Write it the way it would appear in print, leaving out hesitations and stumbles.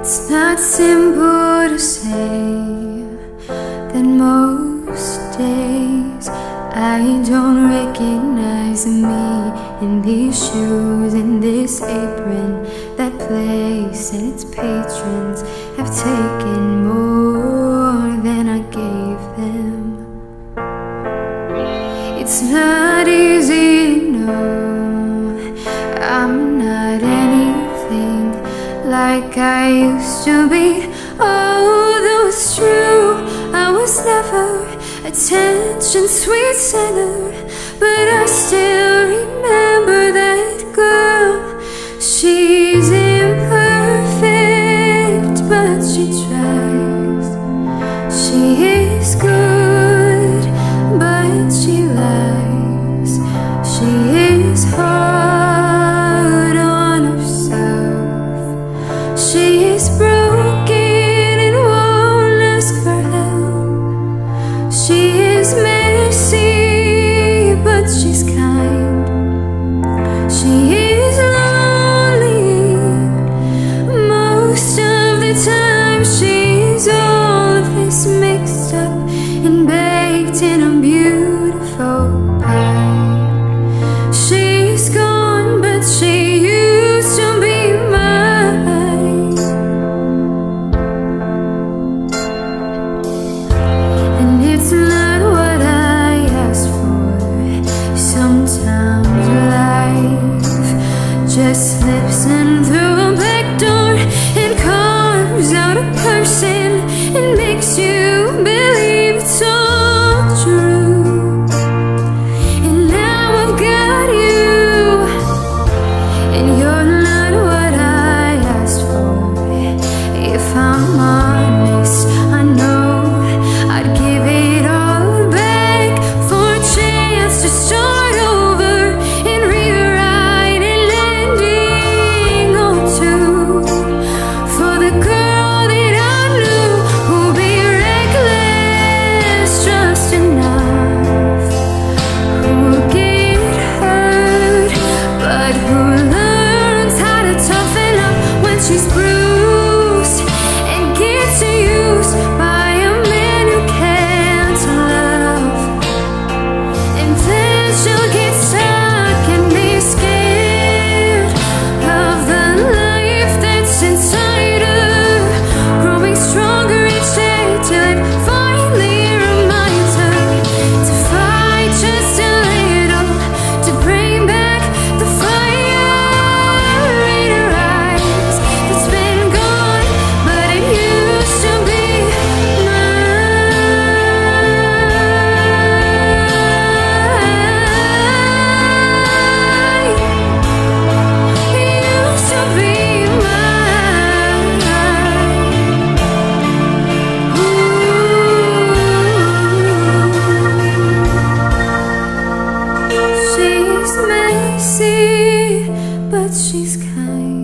It's not simple to say that most days I don't recognize me in these shoes, in this apron. That place and its patrons have taken more than I gave them. It's not easy to know I'm not anything like I used to be. Although it's true, I was never attention sweet center, but I still remember that girl. She's imperfect, but she tries. She is good, but she lies. She is hard on herself. She is broken and won't ask for help. She is messy, but she's kind. She is lonely most of the time. She's all of this mixed up and baked in a beautiful pie. She's gone, but she used to be mine. And it's not what I asked for. Sometimes life just slips in through a back door and carves out a person and makes you believe it's all true. And now I've got you, and you're not what I asked for. If I'm honest, I know I'd give it all back for a chance to start over and rewrite an ending or two for the girl that I knew who'd be reckless just enough, who'll get hurt, but who learns how to toughen up when she's bruised and gets used by a man who can't love. And then she'll get stuck and be scared of the life that's inside her, growing stronger each day till it finally reminds her to fight just a little, to bring back the fire in her eyes that's been gone, but it used to be mine. It used to be mine. Ooh. She's messy, but she's kind.